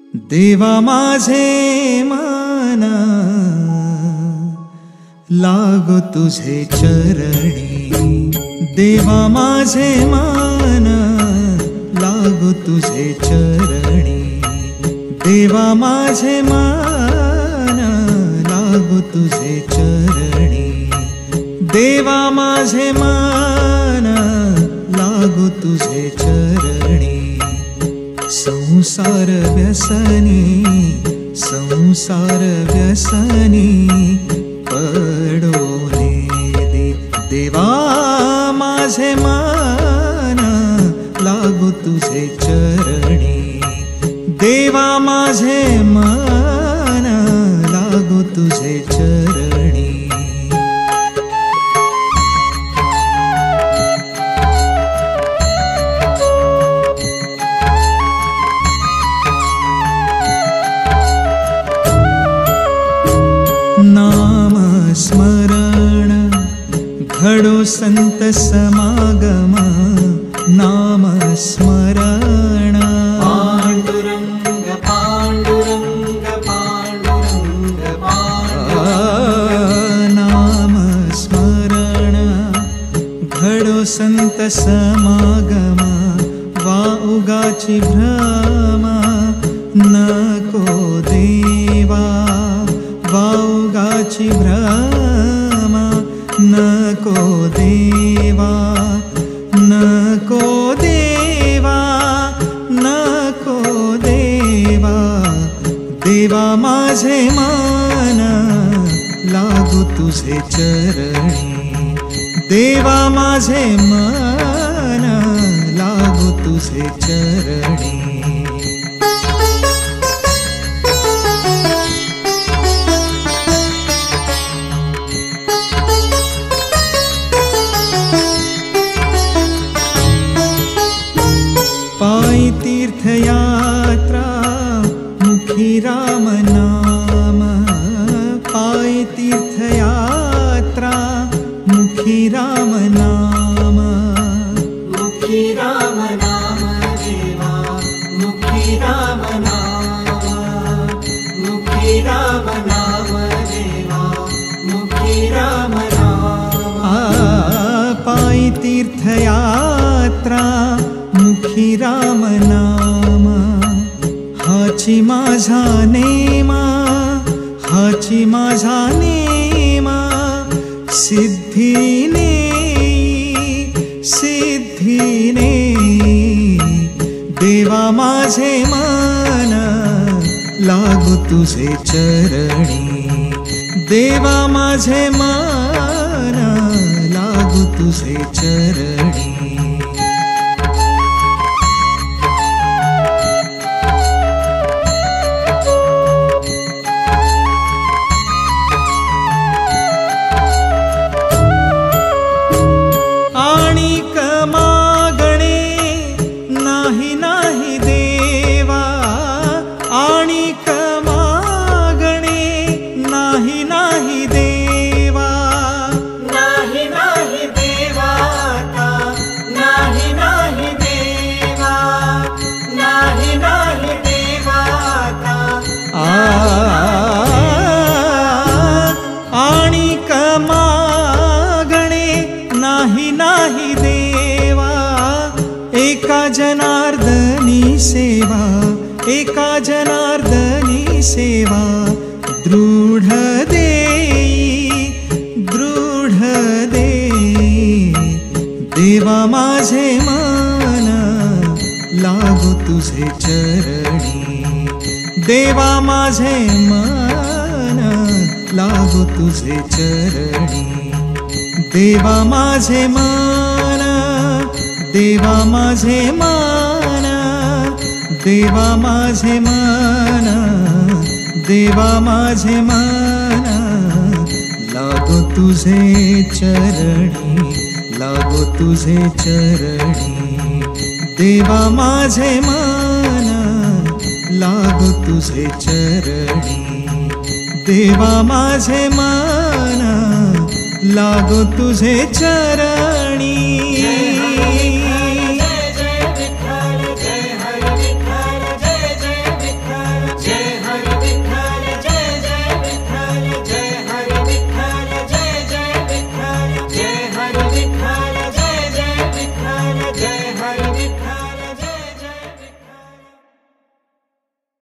देवा माझे मन लागो तुझे चरणी, देवा माझे मन लागो तुझे चरणी, देवा माझे मन लागो तुझे चरणी, देवा माझे मन लागो तुझे चरणी। संसार व्यसनी, संसार व्यसनी पडोने दे, देवा माझे मन लागो तुझे चरणी, देवा माझे मन लागो तुझे चरणी। नाम स्मरण घडो संत समागम, नाम स्मरण पांडुरंग पांडुरंग पांडुरंग नाम स्मरण घडो संत समागम, वा उगाची भ्रम नको देवा, वाउगाची भ्रम नको देवा, नको देवा, नको देवा, देवा माझे मन लागो तुझे चरणी, देवा माझे मन लागो तुझे चरणी। पायी तीर्थयात्रा मुखी राम नाम, पायी तीर्थयात्रा मुखी राम नाम, मुखी राम नाम देवा, मुखी राम नाम, मुखी राम नाम देवा, मुखी राम नाम। पायी तीर्थयात्रा मुखी राम नाम, हाची माझा नेमा, हाची माझा नेमा, सिद्धीने सिद्धीने, देवा माझे मन लागो तुझे चरणी, देवा माझे मन लागो तुझे चरणी। नाही देवा, एका जनार्दनी सेवा, एका जनार्दनी सेवा, दृढ देई, दृढ देई, देवा माझे मन लागो तुझे चरणी, देवा माझे मन लागो तुझे चरणी, देवा माझे मन, देवा माझे मन, देवा माझे मन, देवा माझे मन लागो तुझे चरणी, लागो तुझे चरणी, देवा माझे मन लागो तुझे चरणी, देवा माझे मन लागो तुझे चरणी। जय जय विठ्ठल, जय हरि विठ्ठल, जय जय विठ्ठल। विठ्ठल